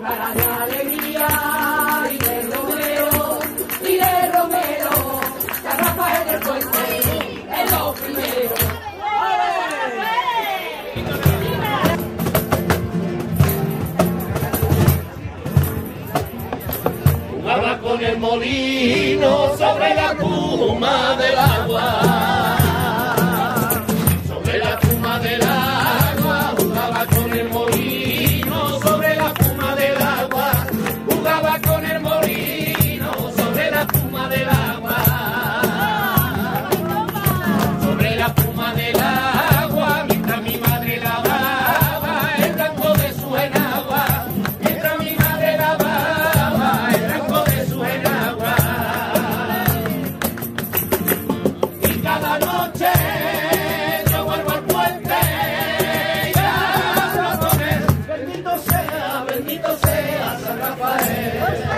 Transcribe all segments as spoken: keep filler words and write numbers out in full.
cara de alegría y de Romero, y de Romero, San Rafael del Puente es lo primero. Jugaba con el molino sobre la espuma del agua, sobre la espuma del agua, jugaba con el molino sobre la espuma del agua, jugaba con el molino sobre la espuma del agua, sobre la espuma del agua, mientras mi madre lavaba el blanco de su enagua, mientras mi madre lavaba el blanco de su enagua. Y cada noche yo vuelvo al puente y hablo con él. Bendito sea, bendito sea San Rafael.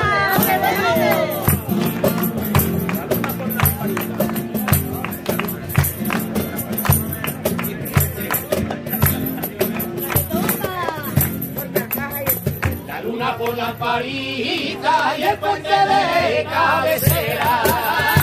La luna por la parita y el puente de cabecera.